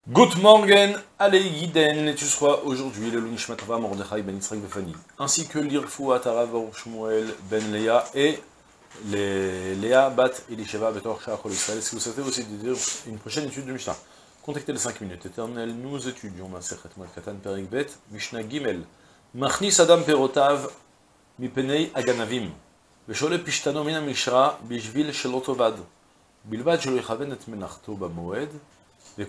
Good morning, allez Yiden, et tu seras aujourd'hui le Lunishmat Tova Mordechai ben Yitzhak Befani, ainsi que l'Irfou Atara Baruch Shmuel ben Léa et les Léa Bat Elisheva Betor Shachol Israël. Si vous souhaitez aussi dire une prochaine étude de Mishnah, contactez les 5 minutes éternelles, nous étudions Masechet Moed Katan Perik Bet, Mishnah Gimel, Machnis Adam Perotav, Mipenei Aganavim, Veshole Pishtano Mina Mishra, Bishvil Shelotovad, Bilvad Shelo Yechaven et Menachto Bamoed, on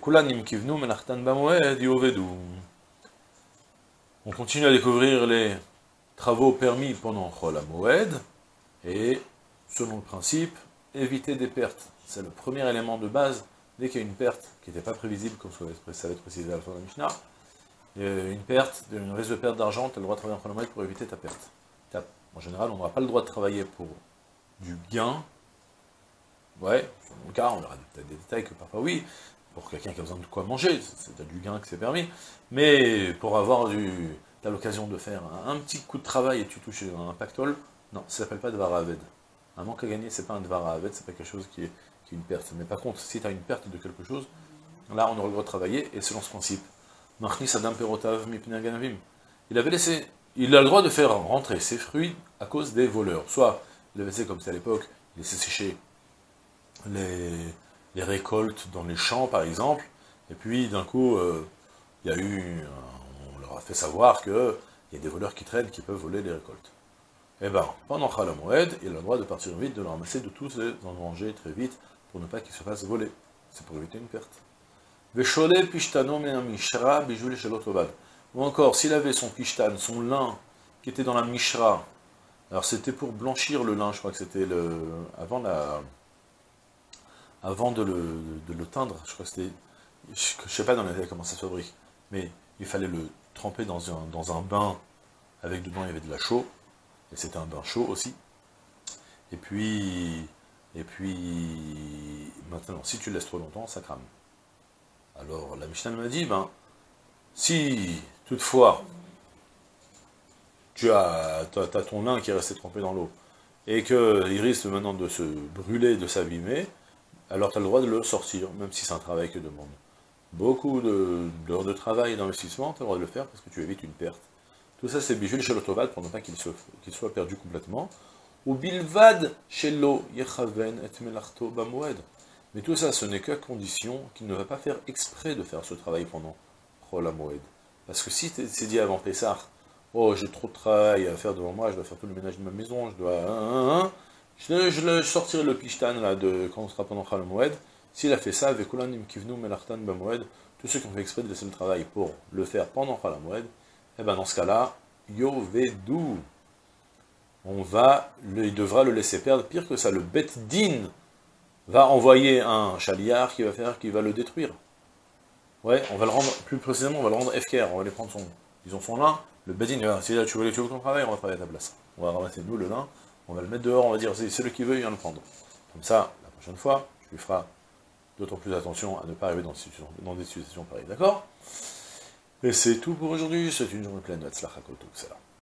continue à découvrir les travaux permis pendant Chol HaMoed, et selon le principe, éviter des pertes. C'est le premier élément de base. Dès qu'il y a une perte qui n'était pas prévisible, comme ça va être précisé à la fin de la Mishnah, une perte, un risque de perte d'argent, tu as le droit de travailler en Chol HaMoed pour éviter ta perte. En général, on n'aura pas le droit de travailler pour du gain. Ouais, dans mon cas, on aura peut-être des détails que parfois oui, pour quelqu'un qui a besoin de quoi manger, c'est du gain que c'est permis, mais pour avoir t'as l'occasion de faire un petit coup de travail et tu touches un pactole, non, ça s'appelle pas Dvar Haved. Un manque à gagner, c'est pas un Dvar Haved, c'est pas quelque chose qui est une perte. Mais par contre, si tu as une perte de quelque chose, là on aura le droit de travailler, et selon ce principe, Machnis Adam Perotav Mipnei Aganavim, il a le droit de faire rentrer ses fruits à cause des voleurs. Soit il avait laissé, comme c'était à l'époque, il laissait sécher les récoltes dans les champs, par exemple, et puis d'un coup, on leur a fait savoir qu'il y a des voleurs qui traînent, qui peuvent voler les récoltes. Et bien, pendant Chol HaMoed, il a le droit de partir vite, de le ramasser, de tous les engranger très vite, pour ne pas qu'ils se fassent voler. C'est pour éviter une perte. Veshole pishtano min mishra bijul shelot ovad. Ou encore, s'il avait son pishtan, son lin, qui était dans la mishra, alors c'était pour blanchir le lin, je crois que c'était avant de le teindre, je crois que c'était, je ne sais pas dans les détails comment ça se fabrique, mais il fallait le tremper dans un bain, avec dedans il y avait de la chaux, et c'était un bain chaud aussi, et puis, maintenant, si tu le laisses trop longtemps, ça crame. Alors la Mishnah m'a dit, si toutefois, t'as ton lin qui est resté trempé dans l'eau, et qu'il risque maintenant de se brûler, de s'abîmer, alors tu as le droit de le sortir, même si c'est un travail qui demande beaucoup d'heures de travail et d'investissement, tu as le droit de le faire parce que tu évites une perte. Tout ça, c'est bijul shelotovad, pour ne pas qu'il soit perdu complètement. Ou bilvad shelo yechaven et melachto bamoed. Mais tout ça, ce n'est qu'à condition qu'il ne va pas faire exprès de faire ce travail pendant Chol HaMoed. Parce que si c'est dit avant Pessah, oh, j'ai trop de travail à faire devant moi, je dois faire tout le ménage de ma maison, je sortirai le pishtan là quand on sera pendant Chol HaMoed. S'il a fait ça, avec Kulanim Kivnu Melachtan Bamoed, tous ceux qui ont fait exprès de laisser le travail pour le faire pendant Chol HaMoed, et bien dans ce cas-là, Yovedu, il devra le laisser perdre. Pire que ça, le Bet Din va envoyer un chaliard qui va le détruire. Ouais, on va le rendre, plus précisément, on va le rendre FKR, on va les prendre ils ont son lin, le Bet Din, si là tu veux ton travail, on va travailler à ta place. On va ramasser nous le lin, on va le mettre dehors, on va dire, c'est celui qui veut, il vient le prendre. Comme ça, la prochaine fois, tu lui feras d'autant plus attention à ne pas arriver dans des situations pareilles, d'accord? Et c'est tout pour aujourd'hui, c'est une journée pleine de Hatzlacha Kol Tov,